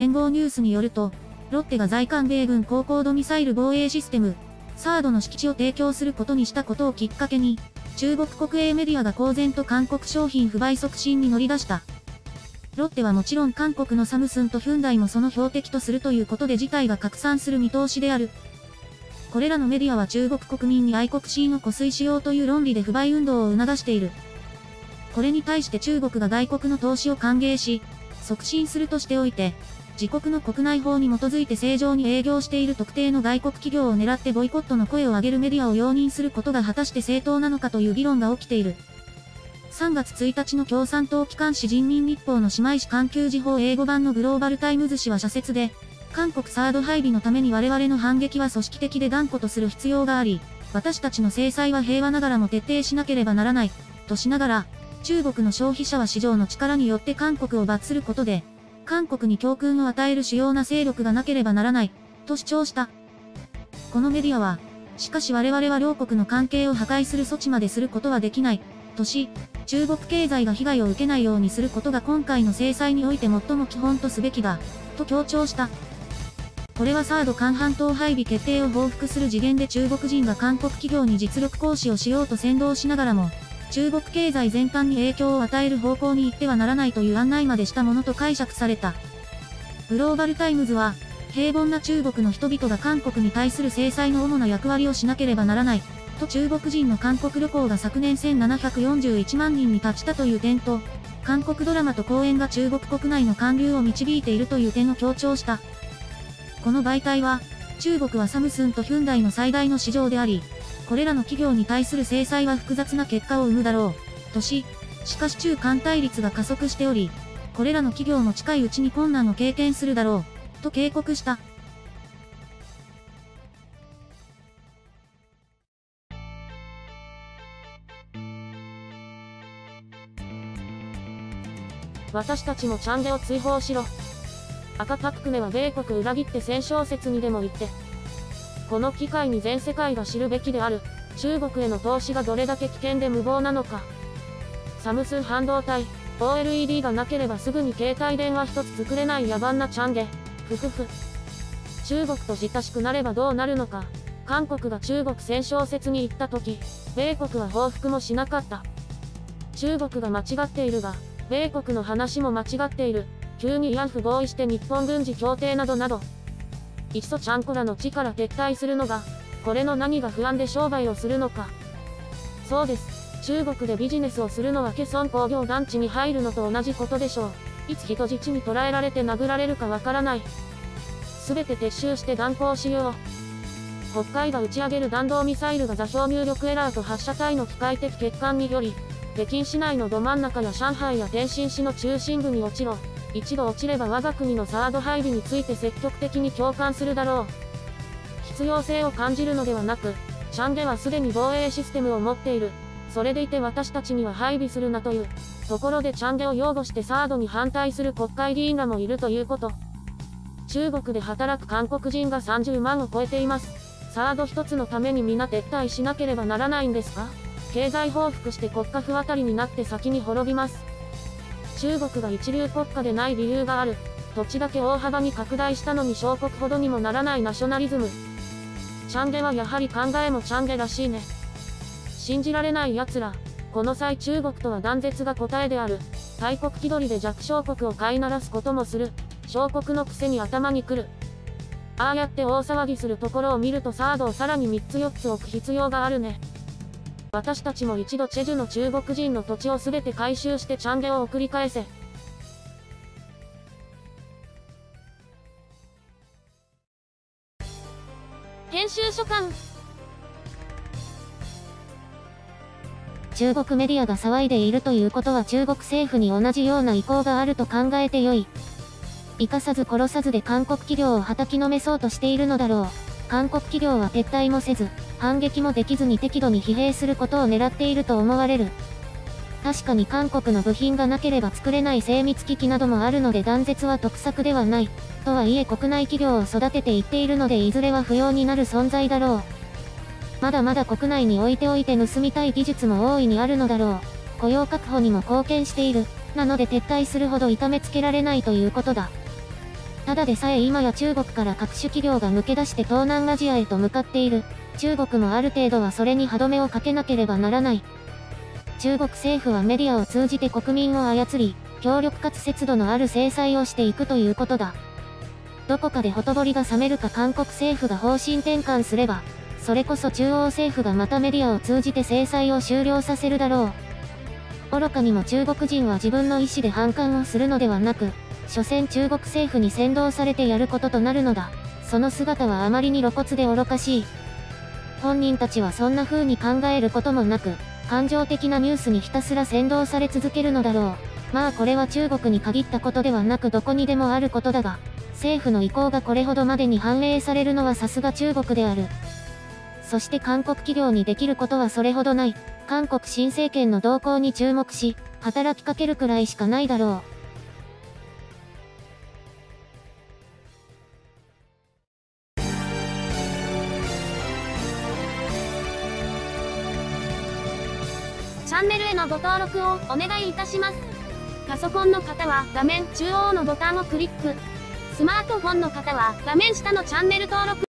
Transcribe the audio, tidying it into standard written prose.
連合ニュースによると、ロッテが在韓米軍高高度ミサイル防衛システム、THAADの敷地を提供することにしたことをきっかけに、中国国営メディアが公然と韓国商品不買促進に乗り出した。ロッテはもちろん韓国のサムスンとヒュンダイもその標的とするということで事態が拡散する見通しである。これらのメディアは中国国民に愛国心を固推しようという論理で不買運動を促している。これに対して中国が外国の投資を歓迎し、促進するとしておいて、自国の国内法に基づいて正常に営業している特定の外国企業を狙ってボイコットの声を上げるメディアを容認することが果たして正当なのかという議論が起きている。3月1日の共産党機関紙人民日報の姉妹紙環球時報英語版のグローバルタイムズ紙は社説で、韓国THAAD配備のために我々の反撃は組織的で断固とする必要があり、私たちの制裁は平和ながらも徹底しなければならない、としながら、中国の消費者は市場の力によって韓国を罰することで、韓国に教訓を与える主要な勢力がなければならない、と主張した。このメディアは、しかし我々は両国の関係を破壊する措置まですることはできない、とし、中国経済が被害を受けないようにすることが今回の制裁において最も基本とすべきだ、と強調した。これはTHAAD韓半島配備決定を報復する次元で中国人が韓国企業に実力行使をしようと扇動しながらも、中国経済全般に影響を与える方向に行ってはならないという案内までしたものと解釈された。グローバルタイムズは、平凡な中国の人々が韓国に対する制裁の主な役割をしなければならない、と中国人の韓国旅行が昨年1741万人に達したという点と、韓国ドラマと公演が中国国内の韓流を導いているという点を強調した。この媒体は、中国はサムスンとヒュンダイの最大の市場であり、これらの企業に対する制裁は複雑な結果を生むだろう、とし、しかし中韓対立が加速しており、これらの企業も近いうちに困難を経験するだろう、と警告した。 私たちもチャンゲを追放しろ。赤パククネは米国裏切って戦勝説にでも言って。この機会に全世界が知るべきである、中国への投資がどれだけ危険で無謀なのか。サムスン半導体、OLED がなければすぐに携帯電話一つ作れない野蛮なチャンゲ、ふふふ。中国と親しくなればどうなるのか。韓国が中国戦勝説に行った時、米国は報復もしなかった。中国が間違っているが、米国の話も間違っている。急に慰安婦合意して日本軍事協定などなど。いっそちゃんこらの地から撤退するのが、これの何が不安で商売をするのか。そうです。中国でビジネスをするのはケソン工業団地に入るのと同じことでしょう。いつ人質に捕らえられて殴られるかわからない。すべて撤収して断行しよう。北海が打ち上げる弾道ミサイルが座標入力エラーと発射体の機械的欠陥により、北京市内のど真ん中や上海や天津市の中心部に落ちろ。一度落ちれば我が国のTHAAD配備について積極的に共感するだろう。必要性を感じるのではなく、チャンゲはすでに防衛システムを持っている。それでいて私たちには配備するなという。ところでチャンゲを擁護してTHAADに反対する国会議員らもいるということ。中国で働く韓国人が30万を超えています。THAAD一つのために皆撤退しなければならないんですか？経済報復して国家不渡りになって先に滅びます。中国が一流国家でない理由がある。土地だけ大幅に拡大したのに小国ほどにもならないナショナリズム。チャンゲはやはり考えもチャンゲらしいね。信じられない奴ら。この際中国とは断絶が答えである。大国気取りで弱小国を飼いならすこともする。小国のくせに頭にくる。ああやって大騒ぎするところを見るとTHAADをさらに3つ4つ置く必要があるね。私たちも一度チェジュの中国人の土地をすべて回収してチャンゲを送り返せ。編集所官。 中国メディアが騒いでいるということは中国政府に同じような意向があると考えてよい。生かさず殺さずで韓国企業を叩きのめそうとしているのだろう。韓国企業は撤退もせず、反撃もできずに適度に疲弊することを狙っていると思われる。確かに韓国の部品がなければ作れない精密機器などもあるので断絶は得策ではない。とはいえ国内企業を育てていっているのでいずれは不要になる存在だろう。まだまだ国内に置いておいて盗みたい技術も大いにあるのだろう。雇用確保にも貢献している。なので撤退するほど痛めつけられないということだ。 ただでさえ今や中国から各種企業が抜け出して東南アジアへと向かっている。中国もある程度はそれに歯止めをかけなければならない。中国政府はメディアを通じて国民を操り、強力かつ節度のある制裁をしていくということだ。どこかでほとぼりが冷めるか韓国政府が方針転換すれば、それこそ中央政府がまたメディアを通じて制裁を終了させるだろう。愚かにも中国人は自分の意思で反感をするのではなく、所詮中国政府に扇動されてやることとなるのだ。その姿はあまりに露骨で愚かしい。本人たちはそんな風に考えることもなく、感情的なニュースにひたすら扇動され続けるのだろう。まあこれは中国に限ったことではなくどこにでもあることだが、政府の意向がこれほどまでに反映されるのはさすが中国である。そして韓国企業にできることはそれほどない。韓国新政権の動向に注目し、働きかけるくらいしかないだろう。 チャンネルへのご登録をお願いいたします。パソコンの方は画面中央のボタンをクリック。スマートフォンの方は画面下のチャンネル登録